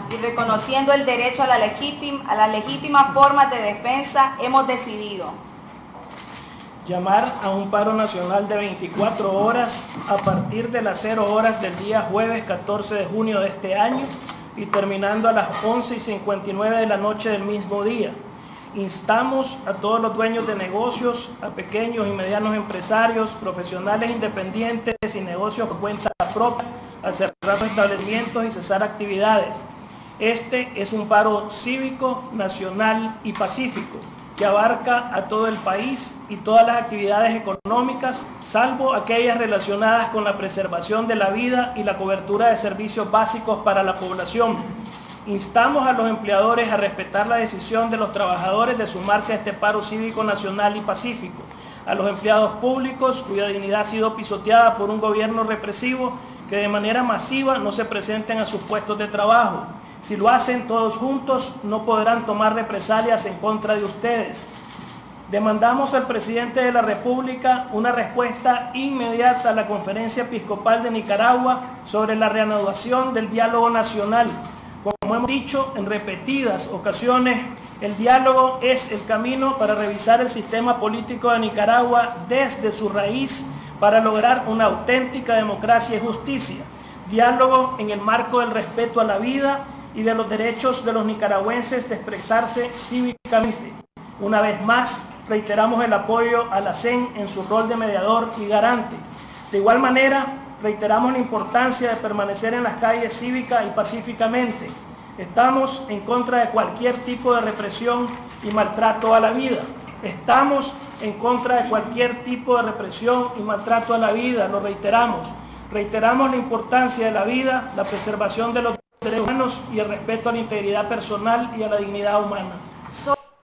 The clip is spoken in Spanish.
y reconociendo el derecho a las legítimas formas de defensa, hemos decidido llamar a un paro nacional de 24 horas a partir de las 0 horas del día jueves 14 de junio de este año y terminando a las 11:59 de la noche del mismo día. Instamos a todos los dueños de negocios, a pequeños y medianos empresarios, profesionales independientes y negocios por cuenta propia a cerrar establecimientos y cesar actividades. Este es un paro cívico, nacional y pacífico que abarca a todo el país y todas las actividades económicas, salvo aquellas relacionadas con la preservación de la vida y la cobertura de servicios básicos para la población. Instamos a los empleadores a respetar la decisión de los trabajadores de sumarse a este paro cívico nacional y pacífico. A los empleados públicos cuya dignidad ha sido pisoteada por un gobierno represivo, que de manera masiva no se presenten a sus puestos de trabajo. Si lo hacen todos juntos, no podrán tomar represalias en contra de ustedes. Demandamos al presidente de la República una respuesta inmediata a la Conferencia Episcopal de Nicaragua sobre la reanudación del diálogo nacional. Como hemos dicho en repetidas ocasiones, el diálogo es el camino para revisar el sistema político de Nicaragua desde su raíz para lograr una auténtica democracia y justicia. Diálogo en el marco del respeto a la vida y de los derechos de los nicaragüenses de expresarse cívicamente. Una vez más, reiteramos el apoyo a la CEN en su rol de mediador y garante. De igual manera, reiteramos la importancia de permanecer en las calles cívica y pacíficamente. Estamos en contra de cualquier tipo de represión y maltrato a la vida. Estamos en contra de cualquier tipo de represión y maltrato a la vida, lo reiteramos. Reiteramos la importancia de la vida, la preservación de los derechos humanos y el respeto a la integridad personal y a la dignidad humana.